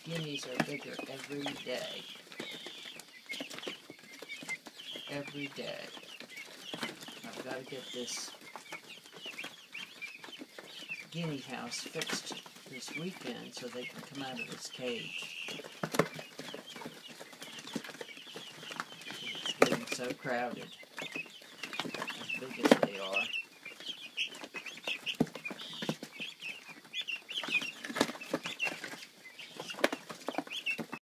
guineas are bigger every day. Every day. I've got to get this guinea house fixed this weekend so they can come out of this cage. It's getting so crowded, as big as they are.